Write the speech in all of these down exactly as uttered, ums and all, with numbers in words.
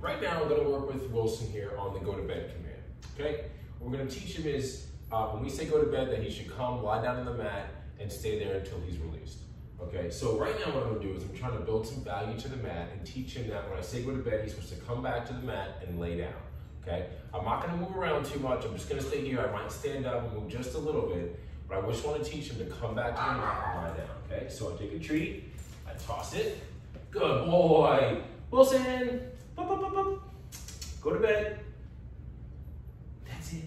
right now I'm gonna work with Wilson here on the go to bed command, okay? What we're gonna teach him is, uh, when we say go to bed, that he should come, lie down on the mat, and stay there until he's released, okay? So right now what I'm gonna do is I'm trying to build some value to the mat and teach him that when I say go to bed, he's supposed to come back to the mat and lay down, okay? I'm not gonna move around too much, I'm just gonna stay here. I might stand up and move just a little bit, but I just wanna teach him to come back to the mat and lie down, okay? So I take a treat, I toss it, good boy. Wilson, bup, bup, bup, bup. Go to bed. That's it.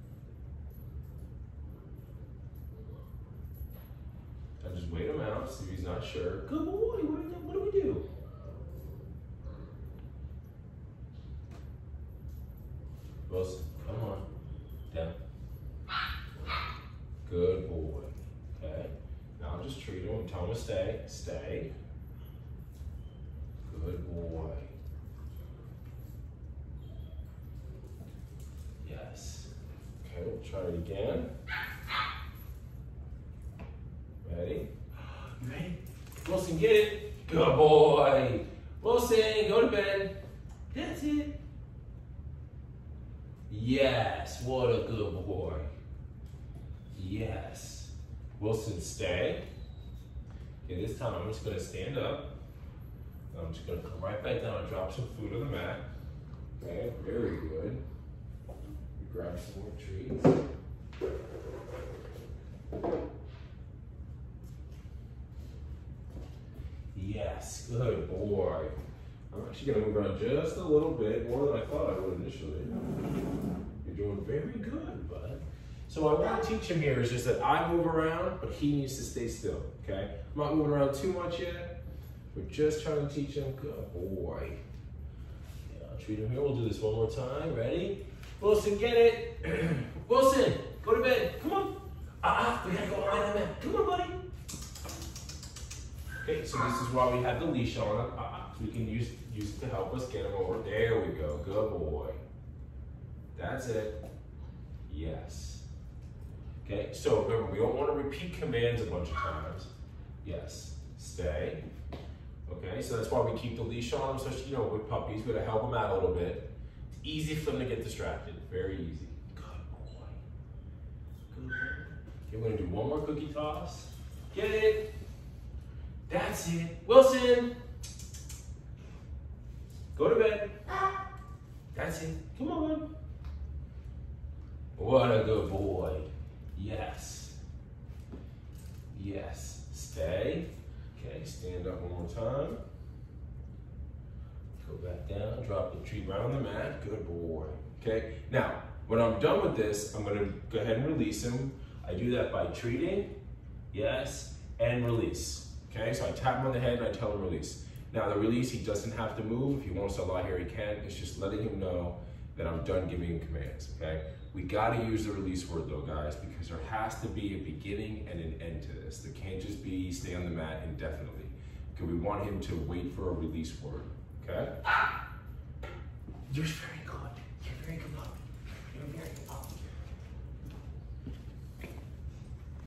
I just wait him out, see if he's not sure. Good boy, what do we do? What do, we do? Wilson, come on, down. Good boy, okay? Now I'll just treat him and tell him to stay, stay. Good boy. Yes. Okay, we'll try it again. Ready? You ready? Wilson, get it. Good boy. Wilson, go to bed. That's it. Yes, what a good boy. Yes. Wilson, stay. Okay, this time I'm just gonna stand up. I'm just gonna come right back down and drop some food on the mat. Okay, very good. Grab some more treats. Yes, good boy. I'm actually gonna move around just a little bit, more than I thought I would initially. You're doing very good, bud. So what I want to teach him here is just that I move around, but he needs to stay still, okay? I'm not moving around too much yet. We're just trying to teach him, good boy. Yeah, I'll treat him here. We'll do this one more time. Ready? Wilson, get it. Wilson, go to bed. Come on. Ah, uh, we gotta go all the way on that. Come on, buddy. Okay, so this is why we have the leash on him. Uh, uh, so we can use, use it to help us get him over. There we go. Good boy. That's it. Yes. Okay, so remember, we don't want to repeat commands a bunch of times. Yes. Stay. Okay, so that's why we keep the leash on them, especially, you know, with puppies. We're gonna help them out a little bit. It's easy for them to get distracted. Very easy. Good boy. Good boy. Okay, we're gonna do one more cookie toss. Get it. That's it. Wilson. Go to bed. That's it. Come on. What a good boy. Yes. Yes. Stay. Okay, stand up one more time. Go back down, drop the treat right on the mat. Good boy. Okay, now, when I'm done with this, I'm gonna go ahead and release him. I do that by treating, yes, and release. Okay, so I tap him on the head and I tell him release. Now the release, he doesn't have to move. If he wants to lie here, he can. It's just letting him know that I'm done giving him commands, okay? We gotta use the release word though, guys, because there has to be a beginning and an end to this. There can't just be stay on the mat indefinitely, because we want him to wait for a release word, okay? You're very close.